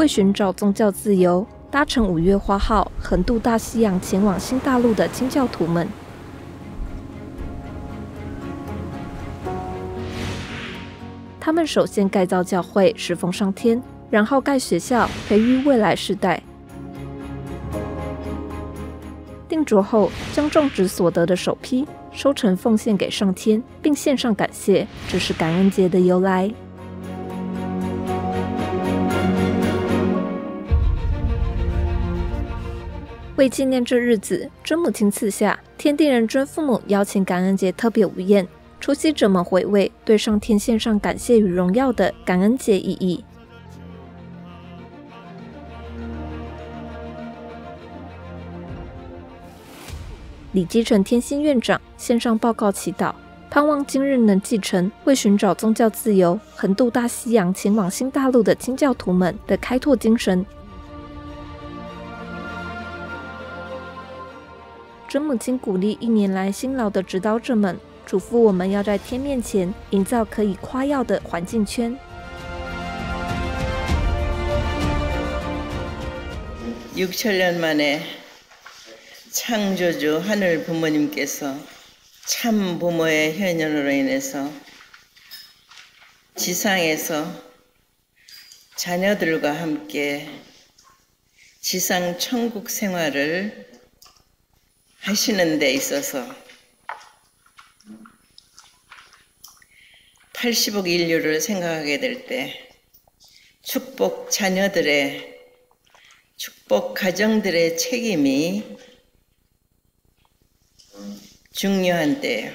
为寻找宗教自由，搭乘5月花号横渡大西洋前往新大陆的清教徒们。他们首先盖造教会，侍奉上天，然后盖学校，培育未来世代。定着后，将种植所得的首批收成奉献给上天，并献上感谢，这是感恩节的由来。为纪念这日子，真母亲赐下，天地人真父母邀请感恩节特别午宴，出席者们回味对上天献上感谢与荣耀的感恩节意义。李基成天心院长线上报告祈祷，盼望今日能继承为寻找宗教自由、横渡大西洋前往新大陆的清教徒们的开拓精神。真母亲鼓励1年来辛劳的指导者们，嘱咐我们要在天面前营造可以夸耀的环境圈。 6천년 만에 창조주 하늘 부모님께서 참 부모의 현현으로 인해서 지상에서 자녀들과 함께 지상 천국 생활을 하시는 데 있어서 80억 인류를 생각하게 될 때 축복 자녀들의 축복 가정들의 책임이 중요한 때예요.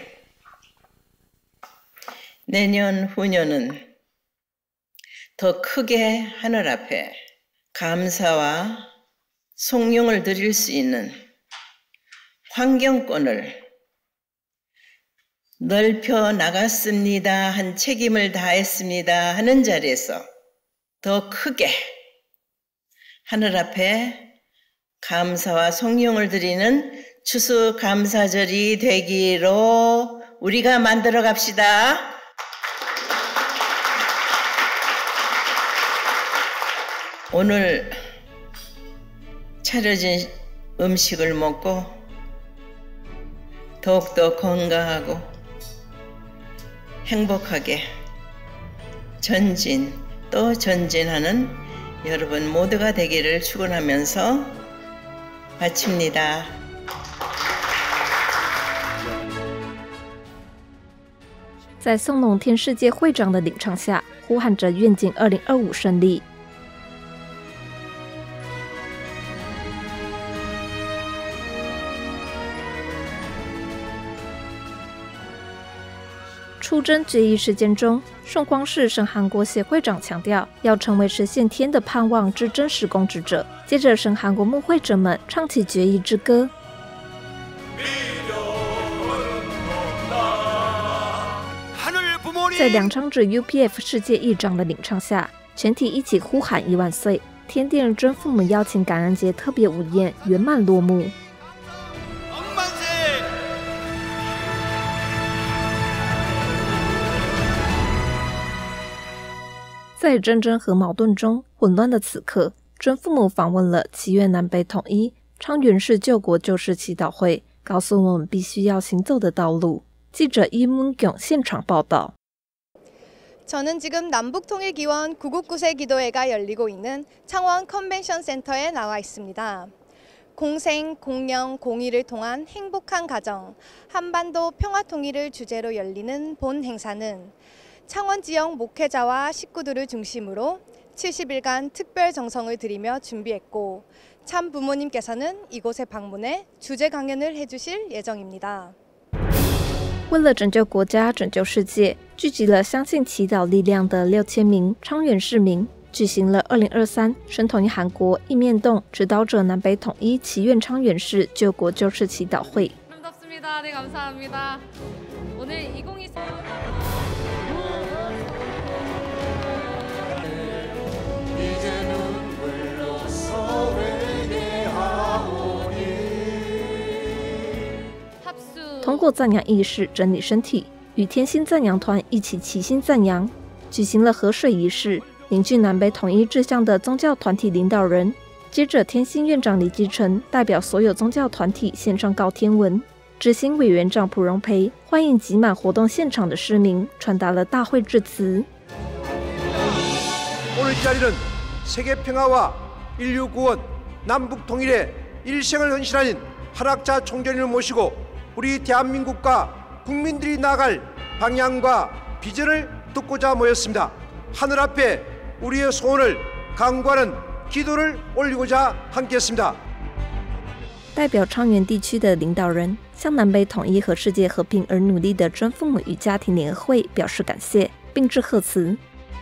내년 후년은 더 크게 하늘 앞에 감사와 송영을 드릴 수 있는 환경권을 넓혀 나갔습니다. 한 책임을 다했습니다. 하는 자리에서 더 크게 하늘 앞에 감사와 송영을 드리는 추수감사절이 되기로 우리가 만들어 갑시다. 오늘 차려진 음식을 먹고 더욱더 건강하고 행복하게 전진 또 전진하는 여러분 모두가 되기를 축원하면서 마칩니다. 在宋农天世界会长的领唱下，呼喊着愿景2025胜利。出征决议事件中，宋光世省韩国协会长强调，要成为实现天的盼望之真实公职者。接着，省韩国牧会者们唱起决议之歌。在梁昌志 UPF 世界议长的领唱下，全体一起呼喊1万岁。天地人真父母邀请感恩节特别午宴圆满落幕。在战争和矛盾中混乱的此刻，真父母访问了祈愿南北统一昌原市救国救世祈祷会，告诉我们必须要行走的道路。记者이문경现场报道。 저는 지금 남북통일기원 구국구세 기도회가 열리고 있는 창원 컨벤션 센터에 나와 있습니다. 공생, 공영, 공의를 통한 행복한 가정, 한반도 평화 통일을 주제로 열리는 본 행사는 창원 지역 목회자와 식구들을 중심으로 70일간 특별 정성을 들이며 준비했고 참 부모님께서는 이곳에 방문해 주제 강연을 해주실 예정입니다. 为了拯救国家、拯救世界，聚集了相信祈祷力量的6000名昌原市民，举行了2023省统一韩国一面洞指导者南北统一祈愿昌原市救国救世祈祷会。 아름답습니다. 네, 감사합니다. 오늘 2024 通过赞扬仪式整理身体，与天心赞扬团一起齐心赞扬，举行了河水仪式， 凝聚南北统一志向的宗教团体领导人。接着，天心院长李基成代表所有宗教团体献上告天文。执行委员长蒲荣培欢迎挤满活动现场的市民，传达了大会致辞。 오늘 이 자리는 세계 평화와 인류 구원, 남북 통일에 일생을 헌신하는 한학자 총재님을 모시고 우리 대한민국과 국민들이 나아갈 방향과 비전을 듣고자 모였습니다. 하늘 앞에 우리의 소원을 간구하는 기도를 올리고자 함께했습니다. 代表昌原地区的领导人向南北统一和世界和平而努力的真父母与家庭联合会表示感谢，并致贺词。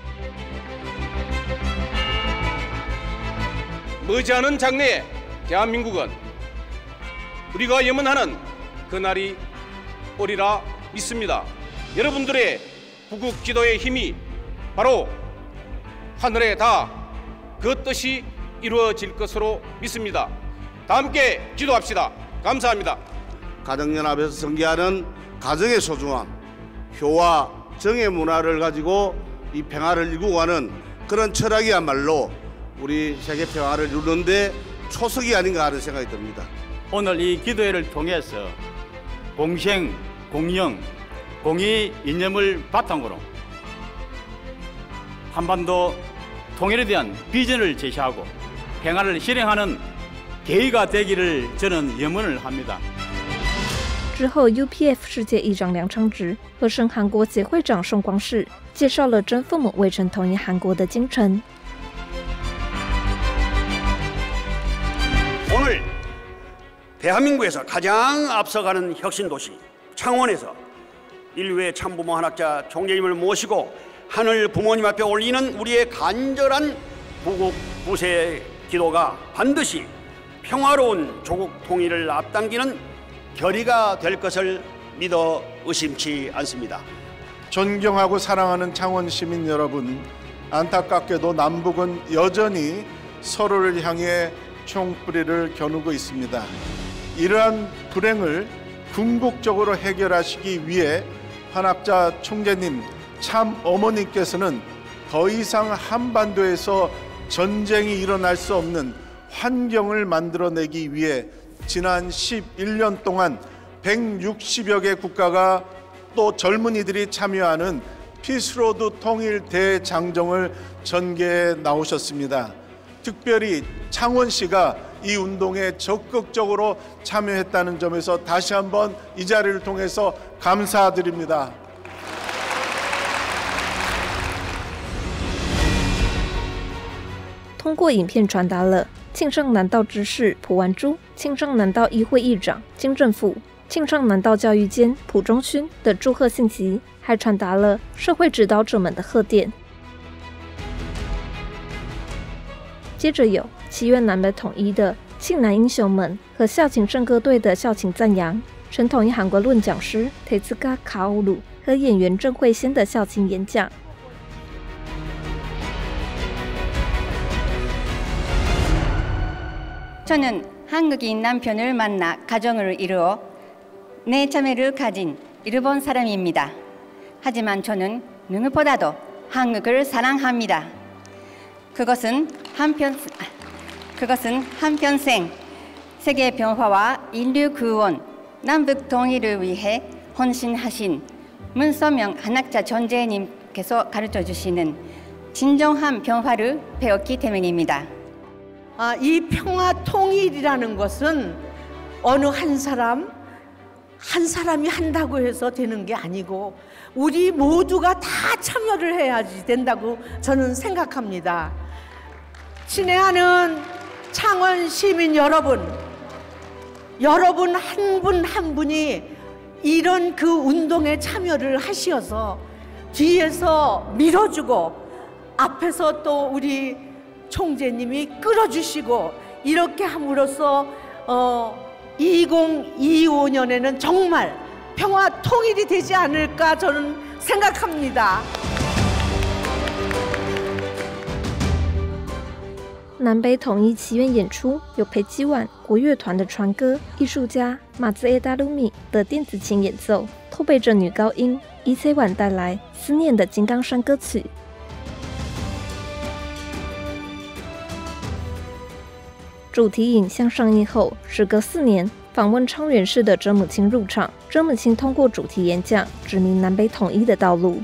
머지않은 장래에 대한민국은 우리가 염원하는 그날이 오리라 믿습니다. 여러분들의 구국 기도의 힘이 바로 하늘에 닿아 그 뜻이 이루어질 것으로 믿습니다. 다 함께 기도합시다. 감사합니다. 가정연합에서 전개하는 가정의 소중함, 효와 정의 문화를 가지고 이 평화를 이루고 가는 그런 철학이야말로 우리 세계 평화를 이루는데 초석이 아닌가 하는 생각이 듭니다. 오늘 이 기도회를 통해서 공생, 공영, 공의 이념을 바탕으로 한반도 통일에 대한 비전을 제시하고 평화를 실행하는 계기가 되기를 저는 염원을 합니다. 之后 ，UPF 世界议长梁昌植和声韩国协会长宋光世介绍了真父母为成统一韩国的精神。 오늘 대한민국에서 가장 앞서가는 혁신도시 창원에서 인류의 참부모 한학자 총재님을 모시고 하늘 부모님 앞에 올리는 우리의 간절한 구국 구세의 기도가 반드시 평화로운 조국 통일을 앞당기는 결의가 될 것을 믿어 의심치 않습니다. 존경하고 사랑하는 창원 시민 여러분, 안타깝게도 남북은 여전히 서로를 향해 총뿌리를 겨누고 있습니다. 이러한 불행을 궁극적으로 해결하시기 위해 한학자 총재님, 참 어머님께서는 더 이상 한반도에서 전쟁이 일어날 수 없는 환경을 만들어내기 위해 지난 11년 동안 160여 개 국가가 또 젊은이들이 참여하는 피스로드 통일 대장정을 전개해 나오셨습니다. 특별히 창원시가 이 운동에 적극적으로 참여했다는 점에서 다시 한번 이 자리를 통해서 감사드립니다. 通过影片传达了庆尚南道知事朴完珠、庆尚南道议会议长金正富、庆尚南道教育监朴忠勋的祝贺信息，还传达了社会指导者们的贺电。接着有祈愿南北统一的庆南英雄们和校庆圣歌队的校庆赞扬，成统一韩国论讲师태츠가 카오루和演员郑惠仙的校庆演讲。 저는 한국인 남편을 만나 가정을 이루어 내 자매를 가진 일본 사람입니다. 하지만 저는 누구보다도 한국을 사랑합니다. 그것은 한평생 세계 평화와 인류 구원, 남북 통일을 위해 헌신하신 문서명 한학자 존재님께서 가르쳐 주시는 진정한 평화를 배웠기 때문입니다. 이 평화 통일이라는 것은 어느 한 사람이 한다고 해서 되는 게 아니고 우리 모두가 다 참여를 해야지 된다고 저는 생각합니다. 친애하는 창원 시민 여러분 한 분 한 분이 이런 그 운동에 참여를 하시어서 뒤에서 밀어주고 앞에서 또 우리 총재님이 끌어주시고 이렇게 함으로써 2025년에는 정말 평화 통일이 되지 않을까 저는 생각합니다. 南北统一祈愿演出有裴基晚国乐团的传歌，艺术家马兹埃达鲁米的电子琴演奏，透背着女高音伊崔晚带来思念的金刚山歌曲。 主题影像上映后，时隔4年，访问昌原市的真母亲入场，真母亲通过主题演讲，指明南北统一的道路。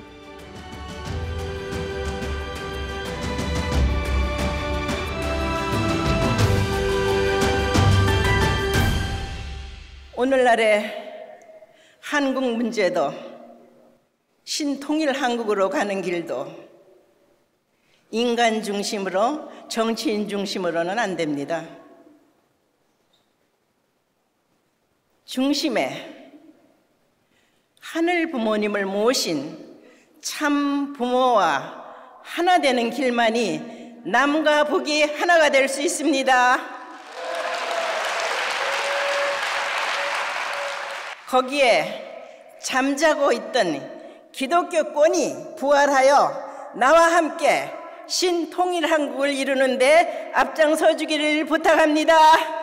오늘날의 한국 문제도 신통일 한국으로 가는 길도 인간 중심으로 정치인 중심으로는 안 됩니다. 중심에 하늘 부모님을 모신 참 부모와 하나 되는 길만이 남과 북이 하나가 될 수 있습니다. 거기에 잠자고 있던 기독교권이 부활하여 나와 함께 신통일 한국을 이루는 데 앞장서 주기를 부탁합니다.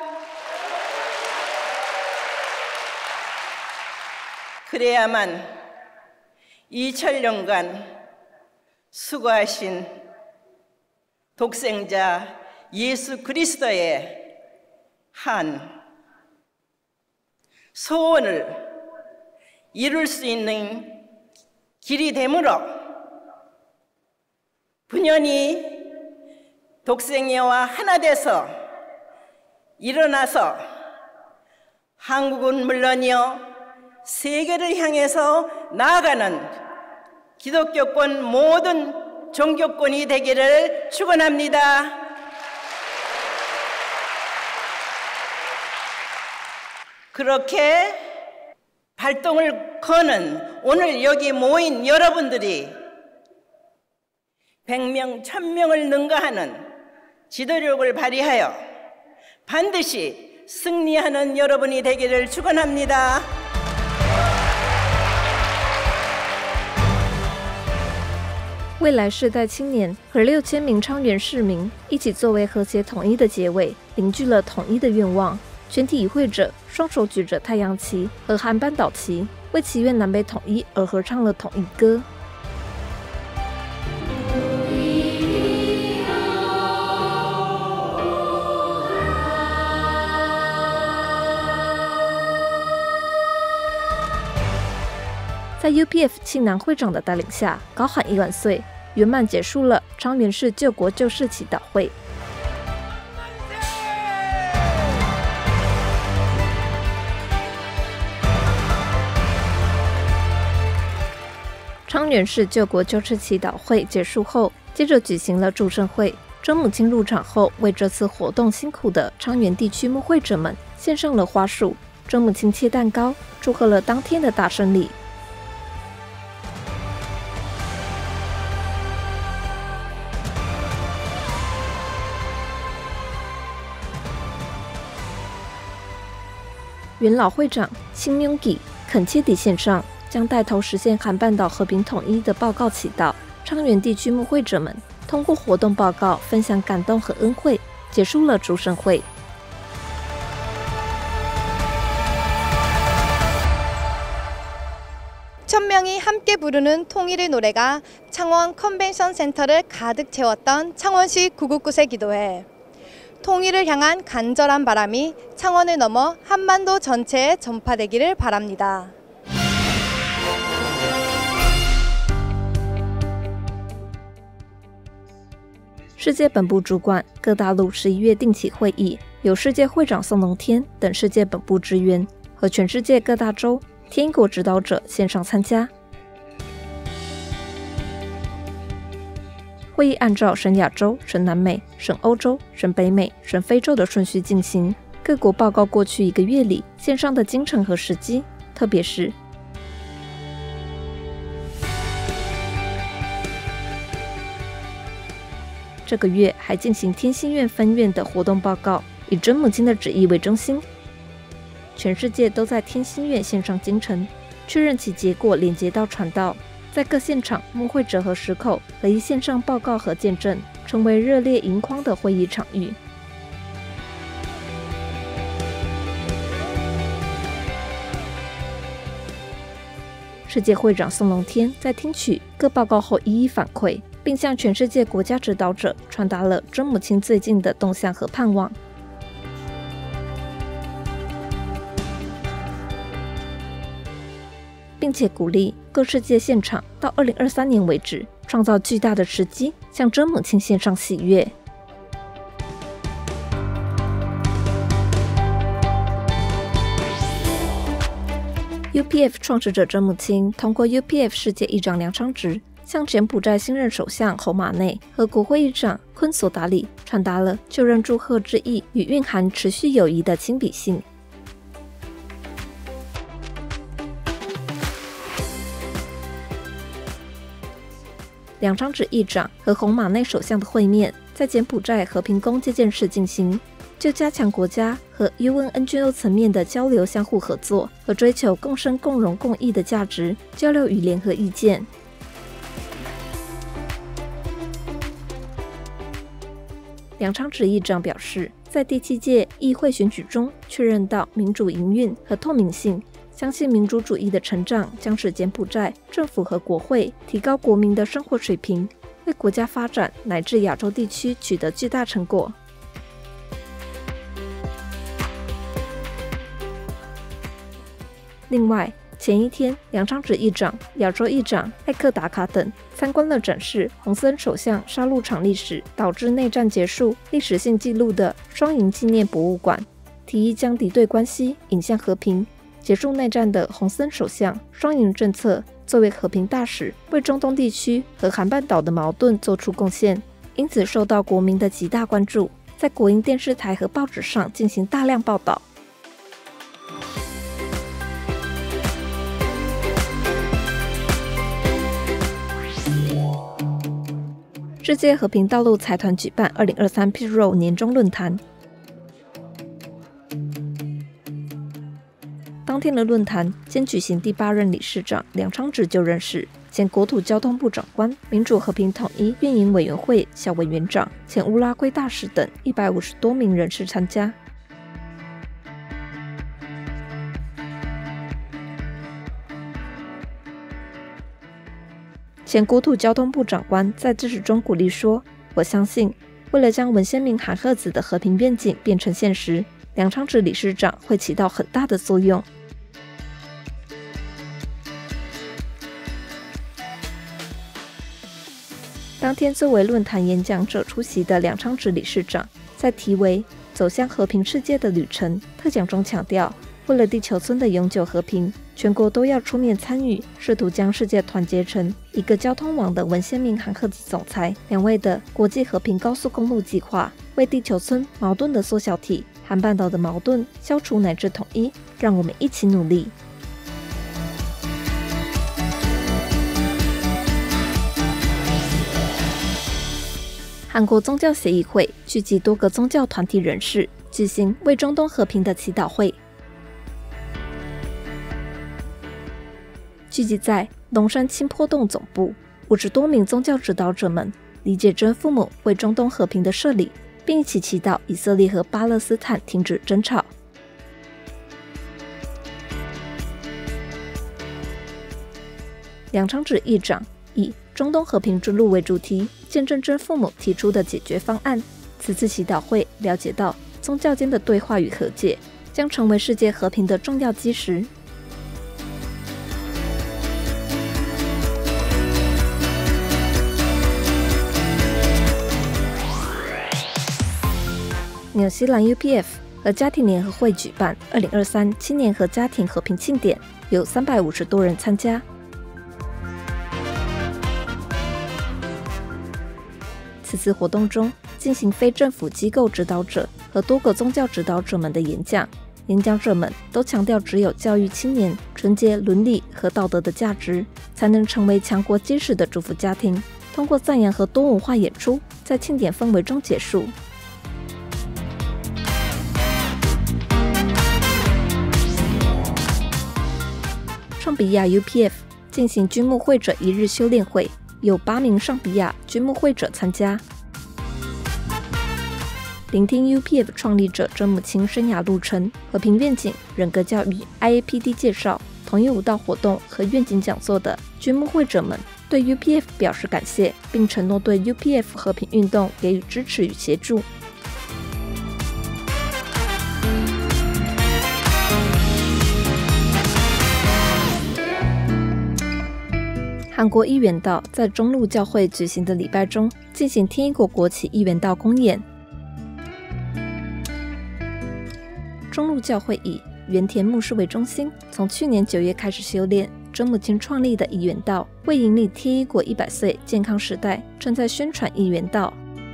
그래야만 2000년간 수고하신 독생자 예수 그리스도의 한 소원을 이룰 수 있는 길이 되므로 분연히 독생애와 하나 돼서 일어나서 한국은 물론이요 세계를 향해서 나아가는 기독교권 모든 종교권이 되기를 축원합니다. 그렇게 발동을 거는 오늘 여기 모인 여러분들이 100명, 1000명을 능가하는 지도력을 발휘하여 반드시 승리하는 여러분이 되기를 축원합니다. 未来世代青年和6000名昌原市民一起作为和谐统一的结尾，凝聚了统一的愿望。全体与会者双手举着太阳旗和韩半岛旗，为祈愿南北统一而合唱了统一歌。在 UPF 庆南会长的带领下，高喊1万岁，圆满结束了昌原市救国救世祈祷会。昌原市救国救世祈祷会结束后，接着举行了祝圣会。真母亲入场后，为这次活动辛苦的昌原地区牧会者们献上了花束。真母亲切蛋糕，祝贺了当天的大胜利。元老会长辛明吉恳切地献上将带头实现韩半岛和平统一的报告祈祷。昌原地区牧会者们通过活动报告分享感动和恩惠，结束了祝圣会。 천명이 함께 부르는 통일의 노래가 창원 컨벤션 센터를 가득 채웠던 창원시 구국구세 기도회. 통일을 향한 간절한 바람이 창원을 넘어 한반도 전체에 전파되기를 바랍니다. 世界本部主管各大陆11月定期会议，由世界会长宋龙天等世界本部职员和全世界各大洲天一国指导者线上参加。会议按照省亚洲、省南美、省欧洲、省北美、省非洲的顺序进行，各国报告过去1个月里线上的进程和时机，特别是这个月还进行天心院分院的活动报告，以真母亲的旨意为中心。全世界都在天心院线上精诚，确认其结果连接到传道。在各现场，牧会者和十口合一线上报告和见证，成为热烈盈眶的会议场域。世界会长宋龙天在听取各报告后一一反馈，并向全世界国家指导者传达了真母亲最近的动向和盼望。 并且鼓励各世界现场到2023年为止，创造巨大的时机，向真母亲献上喜悦。UPF 创始者真母亲通过 UPF 世界议长梁昌植向柬埔寨新任首相侯马内和国会议长昆索达里传达了就任祝贺之意与蕴含持续友谊的亲笔信。梁昌植议长和侯马内首相的会面在柬埔寨和平宫接见室进行，就加强国家和 UN-NGO 层面的交流、相互合作和追求共生、共荣、共益的价值交流与联合意见。梁昌植议长表示，在第7届议会选举中确认到民主营运和透明性，相信民主主义的成长将使柬埔寨政府和国会提高国民的生活水平，为国家发展乃至亚洲地区取得巨大成果。另外，前一天，梁昌植议长、亚洲议长艾克达卡等参观了展示洪森首相杀戮场历史导致内战结束历史性记录的双营纪念博物馆，提议将敌对关系引向和平，结束内战的洪森首相双营政策作为和平大使，为中东地区和韩半岛的矛盾做出贡献，因此受到国民的极大关注，在国营电视台和报纸上进行大量报道。世界和平道路财团举办2023 PITRO 年终论坛。当天的论坛兼举行第8任理事长梁昌植就任式，前国土交通部长官、民主和平统一运营委员会小委员长、前乌拉圭大使等150多名人士参加。前国土交通部长官在致辞中鼓励说：“我相信，为了将文先明韩赫子的和平愿景变成现实，梁昌植理事长会起到很大的作用。”当天作为论坛演讲者出席的梁昌植理事长，在题为“走向和平世界的旅程”特讲中强调，为了地球村的永久和平，全国都要出面参与，试图将世界团结成一个交通网的文先明韩赫子总裁2位的国际和平高速公路计划，为地球村矛盾的缩小体、韩半岛的矛盾消除乃至统一，让我们一起努力。韩国宗教协议会聚集多个宗教团体人士，举行为中东和平的祈祷会。聚集在龙山清坡洞总部50多名宗教指导者们理解真父母为中东和平的设立，并一起祈祷以色列和巴勒斯坦停止争吵。梁昌植议长以中东和平之路为主题，见证真父母提出的解决方案。此次祈祷会了解到，宗教间的对话与和解将成为世界和平的重要基石。纽西兰 UPF 和家庭联合会举办2023青年和家庭和平庆典，有350多人参加。此次活动中进行非政府机构指导者和多个宗教指导者们的演讲，演讲者们都强调，只有教育青年纯洁、伦理和道德的价值，才能成为强国基石的祝福家庭。通过赞扬和多文化演出，在庆典氛围中结束。上比亚 UPF 进行军牧会者一日修炼会，有8名上比亚军牧会者参加，聆听 UPF 创立者真母亲生涯路程、和平愿景、人格教育、IAPD 介绍、统一舞蹈活动和愿景讲座的军牧会者们对 UPF 表示感谢，并承诺对 UPF 和平运动给予支持与协助。 韩国义元道在中路教会举行的礼拜中进行天一国国旗义元道公演。中路教会以原田牧师为中心，从去年9月开始修炼真母亲创立的义元道，为迎立天一国100岁健康时代，正在宣传义元道。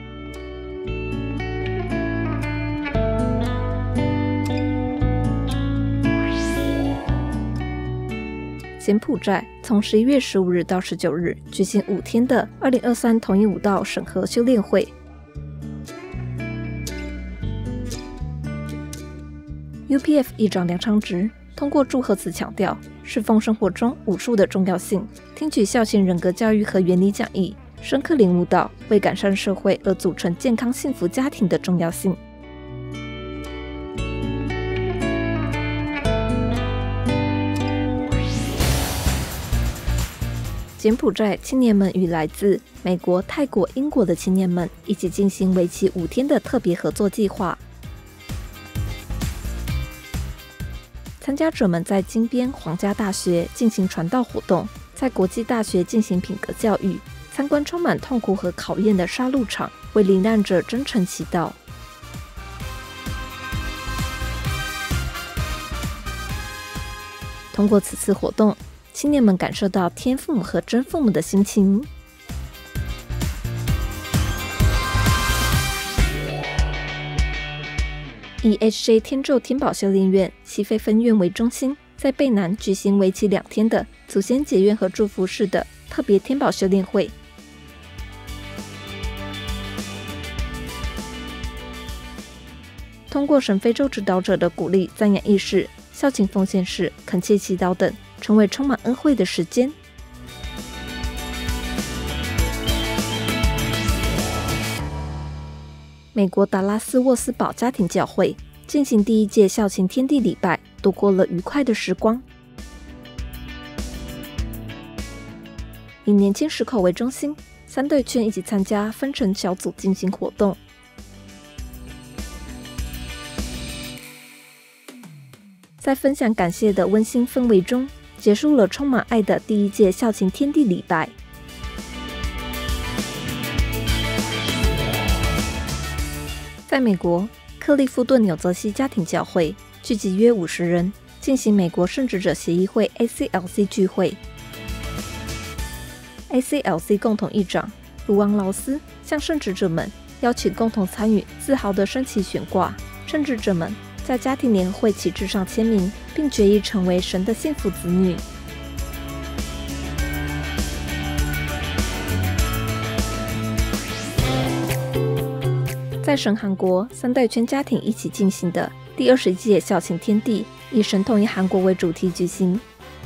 柬埔寨从11月15日到19日举行5天的2023统一武道审核修炼会。UPF 议长梁昌植通过祝贺词强调侍奉生活中武术的重要性，听取孝亲人格教育和原理讲义，深刻领悟到为改善社会而组成健康幸福家庭的重要性。柬埔寨青年们与来自美国、泰国、英国的青年们一起进行为期5天的特别合作计划。参加者们在金边皇家大学进行传道活动，在国际大学进行品格教育，参观充满痛苦和考验的杀戮场，为罹难者真诚祈祷。通过此次活动，青年们感受到天父母和真父母的心情。以 HJ 天咒天宝修炼院西非分院为中心，在贝南举行为期2天的祖先结愿和祝福式的特别天宝修炼会。通过神非洲指导者的鼓励、赞扬仪式、孝敬奉献式、恳切祈祷等，成为充满恩惠的时间。美国达拉斯沃斯堡家庭教会进行第1届孝亲天地礼拜，度过了愉快的时光。以年轻10口为中心，3队圈一起参加，分成小组进行活动。在分享感谢的温馨氛围中，结束了充满爱的第1届孝亲天地礼拜。在美国克利夫顿纽泽西家庭教会聚集约50人，进行美国圣职者协议会 ACLC 聚会。ACLC 共同议长卢昂劳斯向圣职者们邀请共同参与自豪的升旗悬挂，圣职者们在家庭联合会旗帜上签名，并决意成为神的幸福子女。在神韩国3代圈家庭一起进行的第20届孝亲天地，以神统一韩国为主题举行，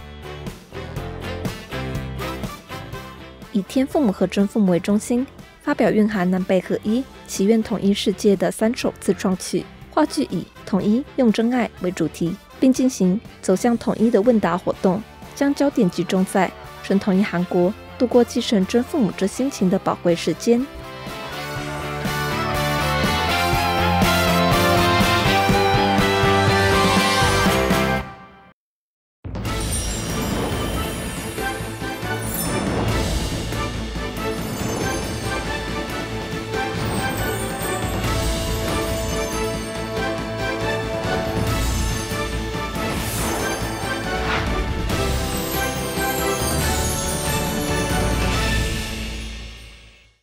以天父母和真父母为中心，发表蕴含南北合一、祈愿统一世界的3首自创曲。话剧以统一用真爱为主题，并进行走向统一的问答活动，将焦点集中在神统一韩国，度过继承真父母之心情的宝贵时间。